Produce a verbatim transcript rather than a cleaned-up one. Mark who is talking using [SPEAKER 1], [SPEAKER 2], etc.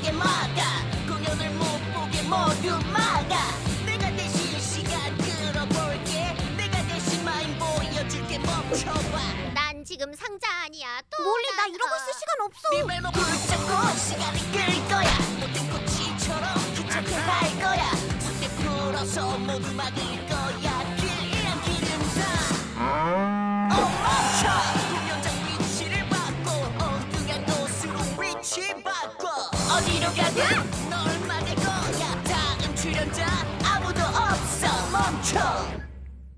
[SPEAKER 1] 못하게 막아. 공연을 못 보게 모두 막아. 내가 대신 시간 끌어볼게. 내가 대신 마인 보여줄게. 멈춰봐.
[SPEAKER 2] 난 지금 상자 아니야. 또
[SPEAKER 3] 몰리 나
[SPEAKER 2] 난-
[SPEAKER 3] 이러고
[SPEAKER 2] 어.
[SPEAKER 3] 있을 시간 없어.
[SPEAKER 1] 네 발목 붙잡고 시간을 끌 거야. 못된 꼬치처럼 귀찮게 할 거야. 손대 풀어서 모두 막을 거야. 길이란 길은 다 어, 멈춰. 공연장 위치를 바꿔. 엉뚱한 곳으로 위치 바꿔. 어디로 가든 널 막을 거야. 다음 출연자